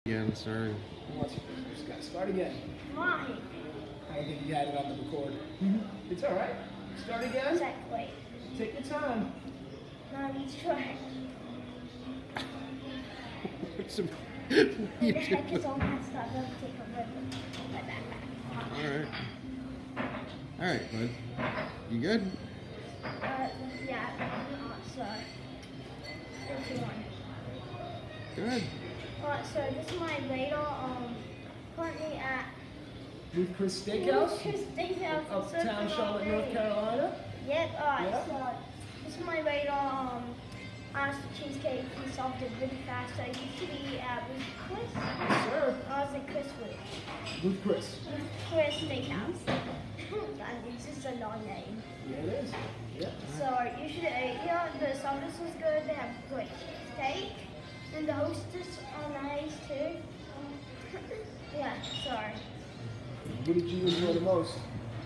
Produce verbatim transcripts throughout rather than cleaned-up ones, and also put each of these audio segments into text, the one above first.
Again, sorry. Once you just gotta start again. Why? I don't think you had it on the record. Mm-hmm. It's all right. Start again. Exactly. Take your time. No, you try. What's the, what The are you heck is doing? all messed up. Let me take a rip of my backpack. Alright. Alright, bud. You good? Uh, yeah. Uh, so, three, two, one. Good. Alright, so this is my radar. Um, currently at With Chris Steakhouse, Chris Steakhouse in uptown Surfing Charlotte, all North day. Carolina. Yep. Alright. Yeah. So this is my radar. Um, honest cheesecake. He solved it really fast. So you should be at with Chris. Yes, sir. I was at Chris with. With Chris. With Chris Steakhouse. And it's just a long name. Yeah, it is. Yeah. So you should eat here. The service was good. They have great steak. And the hostess are nice too. Yeah, sorry. What did you enjoy the most?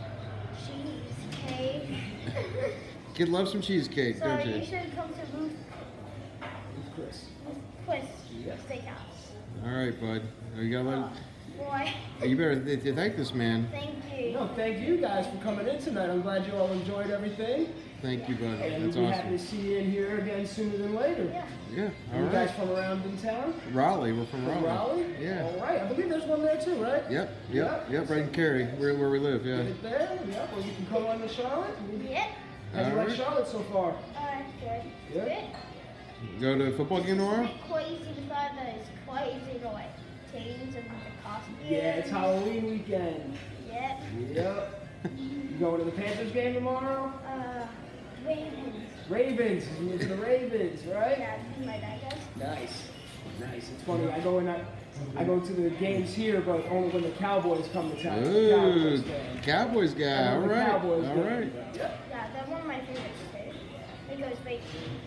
Cheesecake. Kid loves some cheesecake, So don't you you? should come to Ruth With Chris. Chris Yeah. Steakhouse. Alright, bud. You gotta Oh, boy, let, you better th th thank this man. thank you. No, thank you guys for coming in tonight. I'm glad you all enjoyed everything. Thank you, bud. And That's we'll be happy to awesome. see you in here again sooner than later. Yeah. Yeah, Are you guys alright. from around in town? Raleigh, we're from From Raleigh. Raleigh? Yeah. All right. I believe there's one there too, right? Yep, yep, yep, right in Cary, where, where we live, yeah. Right there. Yep. Well, you can come on to Charlotte. Yep. How do you like Alright. Charlotte so far? Alright, good. Yeah? Good. Go to a football game tomorrow? It's crazy because it's crazy the like teams and the costumes. Yeah, it's Halloween weekend. Yep. Yep. You going to the Panthers game tomorrow? Uh, Ravens. Ravens. You into the Ravens, right? Yeah, my dad does. Nice. Nice. It's funny. I go in. I, I go to the games here, but only when the Cowboys come to town. Ooh, Cowboys fan. Cowboys guy, I'm a alright, Cowboys fan. alright. Yep. Yeah, they're one of my favorites too. Because wait,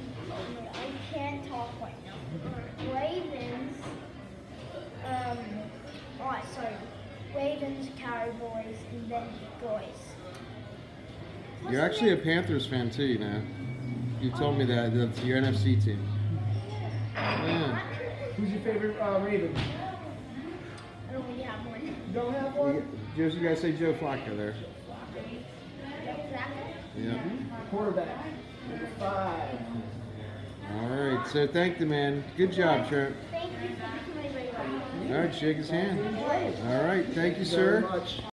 I can't talk right now. Ravens. Um. Alright, sorry. Ravens, Cowboys, and then boys. What's You're the actually a name? Panthers fan too, you know. You told me that, that's your N F C team. Yeah. Who's your favorite uh, Raven? I don't really have one. You don't have one? You you gotta say Joe Flacco there. Yeah. Quarterback. Number five. Alright, so thank the man. Good job, Trent. Thank you for becoming my radar. Alright, shake his hand. Enjoy it. Alright, thank you, Very sir. much.